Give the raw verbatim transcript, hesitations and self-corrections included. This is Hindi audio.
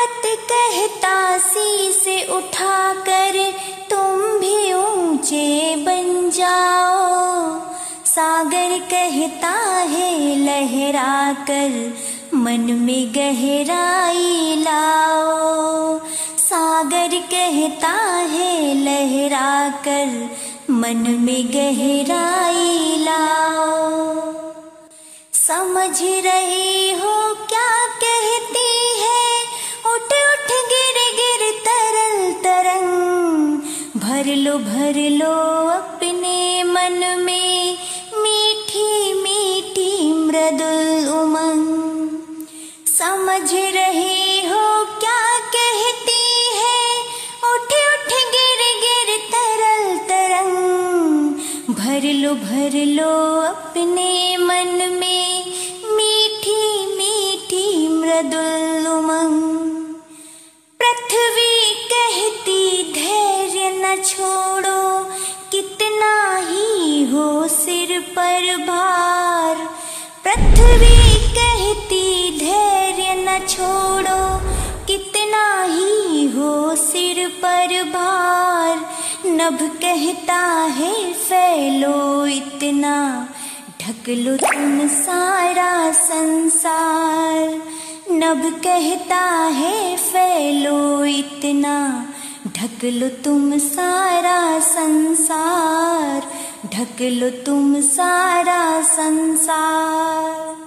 पर्वत कहता शीश उठाकर तुम भी ऊंचे बन जाओ। सागर कहता है लहरा कर मन में गहराई लाओ। सागर कहता है लहरा कर मन में गहराई लाओ। समझ रही हो क्या कहती है, उठ उठ गिर गिर तरल तरंग। भर लो भर लो अपने मन में मीठी मीठी मृदुल उमंग। समझ रही हो क्या कहती है, उठ उठ गिर गिर तरल तरंग। भर लो भर लो अपने मन में मीठी मीठी मृदुल उमंग। पृथ्वी कहती धैर्य न छोड़ो, कितना ही हो सिर पर भार। पृथ्वी कहती धैर्य न छोड़ो, कितना ही हो सिर पर भार। नभ कहता है फैलो इतना, ढक लो तुम सारा संसार। नभ कहता है फैलो इतना, ढक लो तुम सारा संसार। ढक लो तुम सारा संसार।